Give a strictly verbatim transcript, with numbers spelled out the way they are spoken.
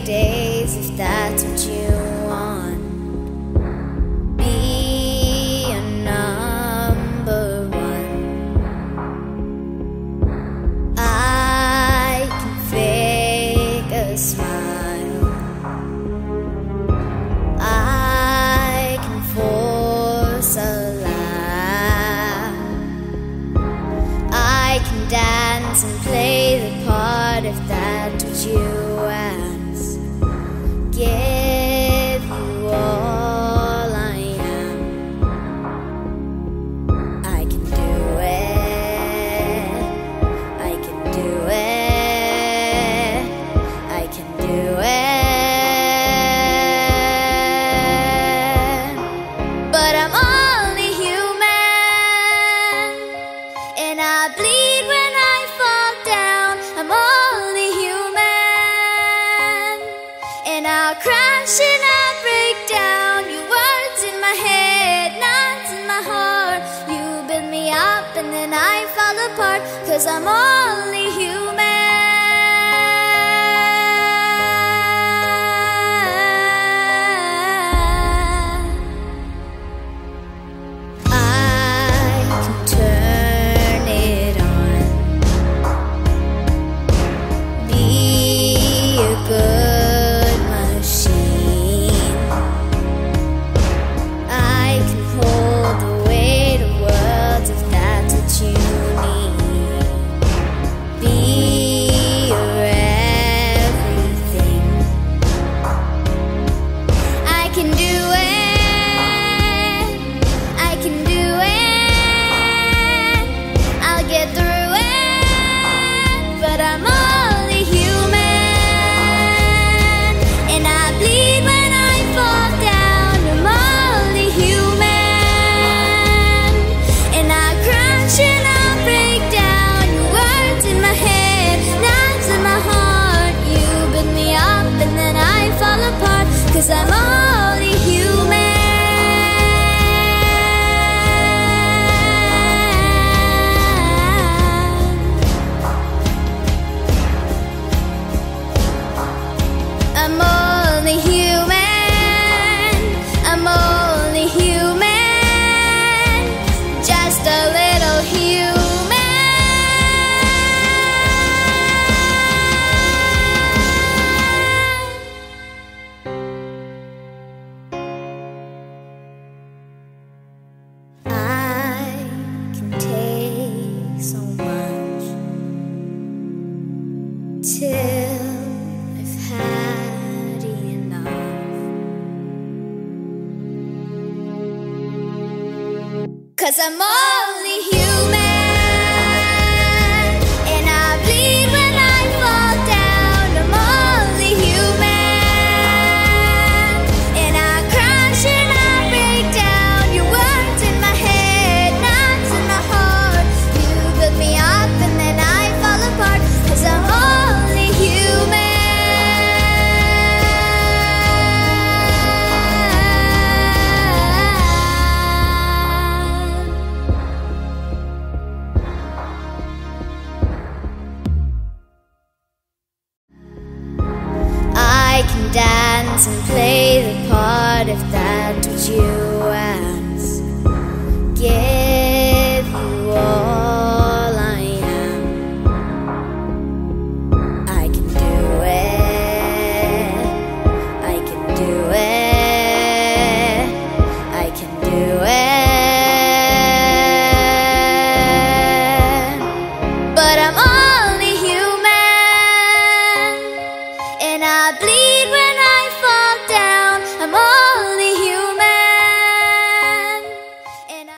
days if that's what you want. Be a number one. I can fake a smile. I can force a laugh. I can dance and play the part if that's what you ask. Give you all I am. I can do it. I can do it. I can do it. But I'm only human, and I bleed when I fall down. I'm only human, and I'll crash and I'll break down. Your words in my head, knots in my heart. You build me up and then I fall apart, 'cause I'm only human. I can turn it on. Be a good machine. I can hold the weight of worlds if that's what you need. Be your everything. I can do it. I can do it. I'll get through it. But I'm only human, and I bleed when I fall down. I'm only human, and I crash and I break down. Your words in my head, knives in my heart. You build me up and then I fall apart, 'cause I'm only human. I'm only human. I'm only human. Just a little human. I can take so much till I've had enough, 'cause I'm only human, and I bleed when I fall down. I'm only human, and I crash and I break down. Your words in my head, knots in my heart. You build me up and then I fall apart, 'cause I'm only human. I can dance and play the part if that's what you ask. Yeah.